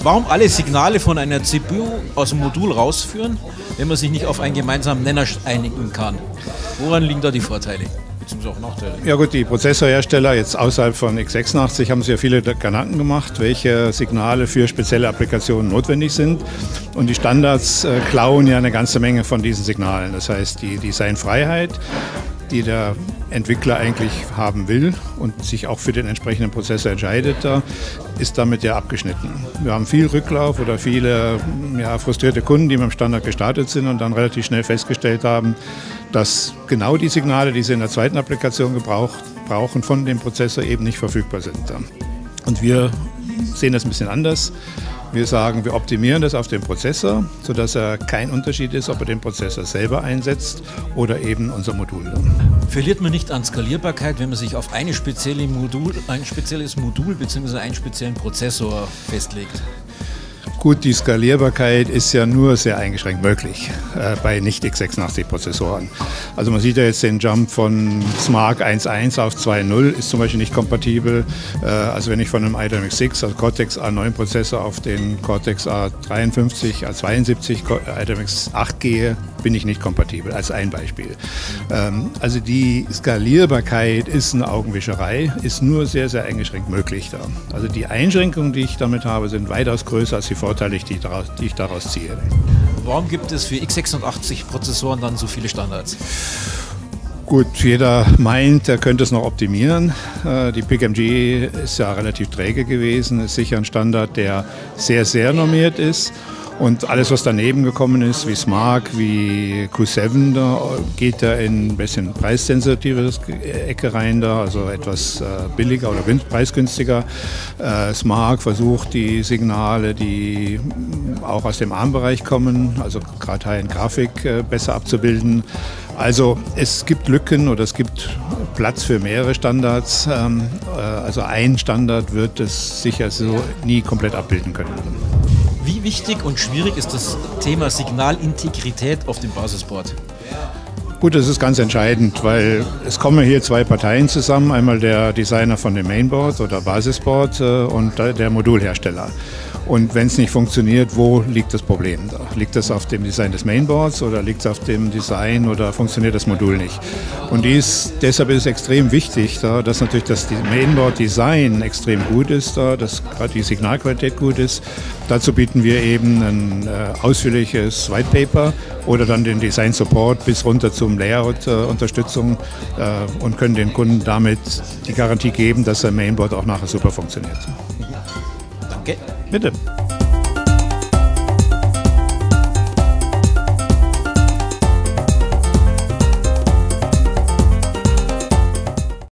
Warum alle Signale von einer CPU aus dem Modul rausführen, wenn man sich nicht auf einen gemeinsamen Nenner einigen kann? Woran liegen da die Vorteile? Beziehungsweise auch Nachteile? Ja gut, die Prozessorhersteller jetzt außerhalb von x86 haben sich ja viele Gedanken gemacht, welche Signale für spezielle Applikationen notwendig sind. Und die Standards klauen ja eine ganze Menge von diesen Signalen. Das heißt, die Designfreiheit, die der Entwickler eigentlich haben will und sich auch für den entsprechenden Prozessor entscheidet, da ist damit ja abgeschnitten. Wir haben viel Rücklauf oder viele frustrierte Kunden, die mit dem Standard gestartet sind und dann relativ schnell festgestellt haben, dass genau die Signale, die sie in der zweiten Applikation brauchen, von dem Prozessor eben nicht verfügbar sind. Und wir sehen das ein bisschen anders. Wir sagen, wir optimieren das auf den Prozessor, sodass er kein Unterschied ist, ob er den Prozessor selber einsetzt oder eben unser Modul. Verliert man nicht an Skalierbarkeit, wenn man sich auf ein spezielles Modul bzw. einen speziellen Prozessor festlegt? Gut, die Skalierbarkeit ist ja nur sehr eingeschränkt möglich bei Nicht-x86-Prozessoren. Also man sieht ja jetzt den Jump von SMARC 1.1 auf 2.0 ist zum Beispiel nicht kompatibel. Also wenn ich von einem i.MX6, also Cortex A9-Prozessor auf den Cortex A53, A72, i.MX8 gehe, bin ich nicht kompatibel, als ein Beispiel. Also die Skalierbarkeit ist eine Augenwischerei, ist nur sehr, sehr eingeschränkt möglich da. Also die Einschränkungen, die ich damit habe, sind weitaus größer als die Vorteile, die ich daraus ziehe. Warum gibt es für x86-Prozessoren dann so viele Standards? Gut, jeder meint, er könnte es noch optimieren. Die PickMG ist ja relativ träge gewesen, ist sicher ein Standard, der sehr, sehr normiert ist. Und alles, was daneben gekommen ist, wie SMARC, wie Q7, da geht er in ein bisschen preissensitive Ecke rein, da, also etwas billiger oder preisgünstiger. SMARC versucht die Signale, die auch aus dem ARM-Bereich kommen, also gerade High-End-Grafik, besser abzubilden. Also es gibt Lücken oder es gibt Platz für mehrere Standards. Also ein Standard wird es sicher so nie komplett abbilden können. Wie wichtig und schwierig ist das Thema Signalintegrität auf dem Basisboard? Gut, das ist ganz entscheidend, weil es kommen hier zwei Parteien zusammen. Einmal der Designer von dem Mainboard oder Basisboard und der Modulhersteller. Und wenn es nicht funktioniert, wo liegt das Problem? Liegt das auf dem Design des Mainboards oder liegt es auf dem Design oder funktioniert das Modul nicht? Und deshalb ist es extrem wichtig, dass natürlich das Mainboard-Design extrem gut ist, dass gerade die Signalqualität gut ist. Dazu bieten wir eben ein ausführliches White Paper oder dann den Design Support bis runter zum Layout-Unterstützung und können den Kunden damit die Garantie geben, dass sein Mainboard auch nachher super funktioniert. Danke. Bitte.